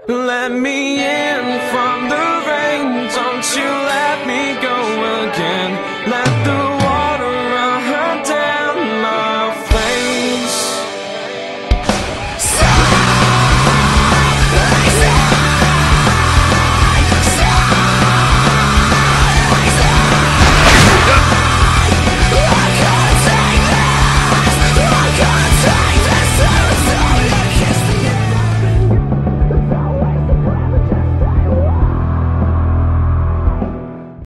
Let me in from the rain, don't you